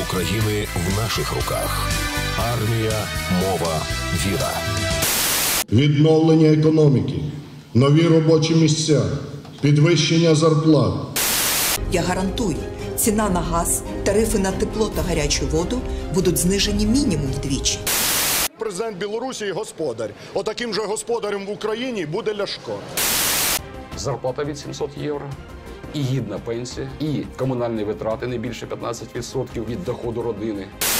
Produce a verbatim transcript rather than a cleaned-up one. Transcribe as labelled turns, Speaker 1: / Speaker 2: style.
Speaker 1: України в наших руках. Армія, мова, віра.
Speaker 2: Відновлення економіки, нові робочі місця, підвищення зарплат.
Speaker 3: Я гарантую, ціна на газ, тарифи на тепло та гарячу воду будуть знижені мінімум вдвічі.
Speaker 2: Президент Білорусі – господар. Отаким же господарем в Україні буде Ляшко.
Speaker 4: Зарплата від сімсот євро, і гідна пенсія, і комунальні витрати не більше п'ятнадцять відсотків від доходу родини.